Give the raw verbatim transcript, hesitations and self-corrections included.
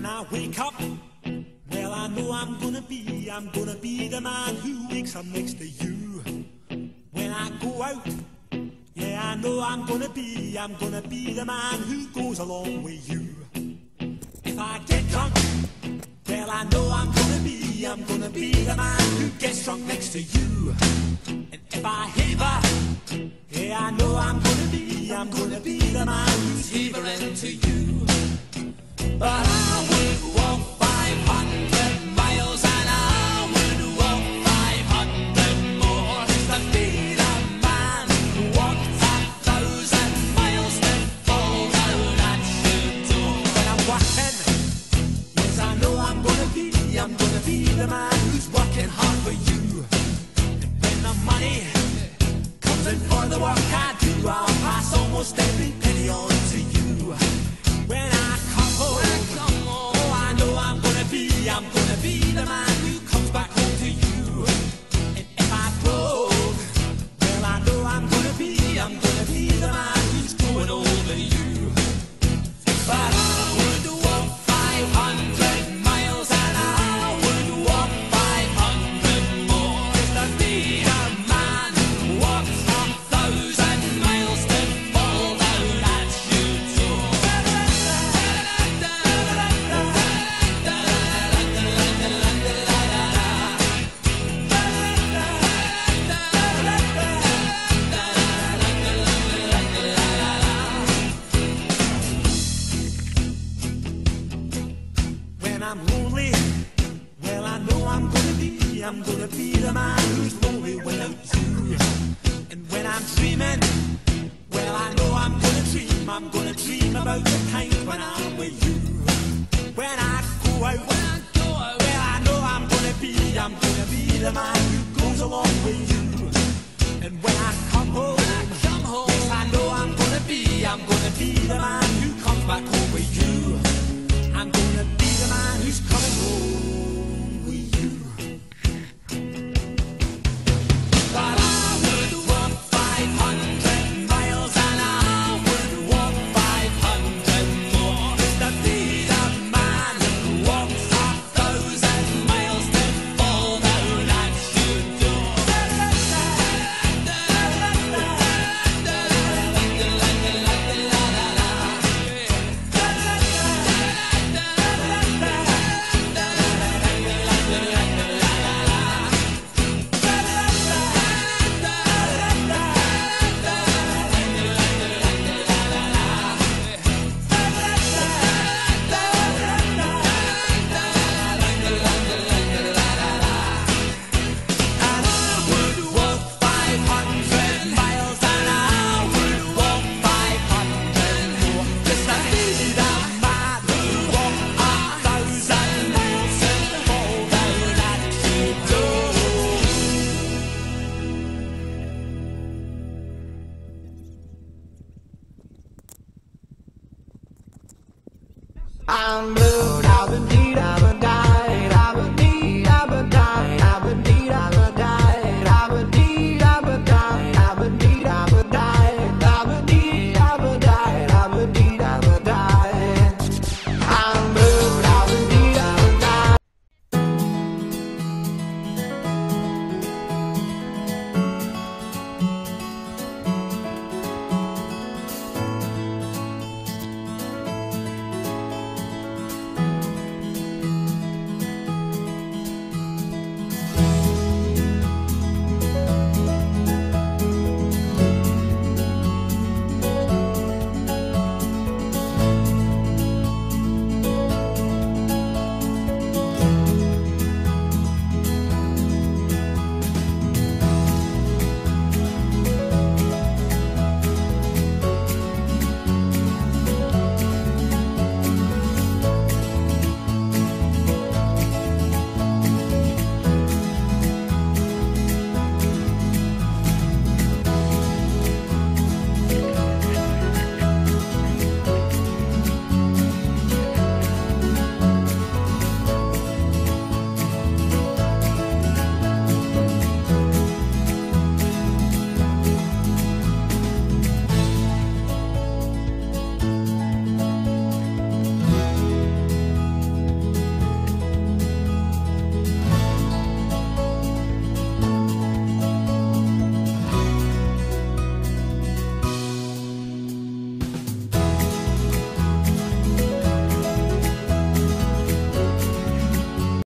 When I wake up, well, I know I'm gonna be, I'm gonna be the man who wakes up next to you. When I go out, yeah, I know I'm gonna be, I'm gonna be the man who goes along with you. If I get drunk, well, I know I'm gonna be, I'm gonna be the man who gets drunk next to you. And if I haver, yeah, I know I'm gonna be, I'm gonna be the man who's havering to you. But I would walk five hundred miles and I would walk five hundred more to be the man who walked a thousand miles to fall down at your door. When I'm walking, yes, I know I'm gonna be, I'm gonna be the man who's working hard for you. And when the money comes in for the work I do, I'll pass almost every penny on to you. When I come home, oh, I know I'm gonna be, I'm gonna be the man who comes back home to you. And if I broke, well, I know I'm gonna be, I'm gonna be the man who's going over you. But I would walk five hundred miles and I would walk five hundred more to be the man who walks a thousand miles to fall down at your door. When I'm lonely, well, I know I'm gonna be, I'm gonna be the man who's lonely without you. And when I'm dreaming, well, I know I'm gonna dream, I'm gonna dream about the times when I'm with you. When I go out, when I go out, well, I know I'm gonna be, I'm gonna be the man who goes along with you. And when I come home, when I come home, yes, I know I'm gonna be, I'm gonna be the man who comes back home with you.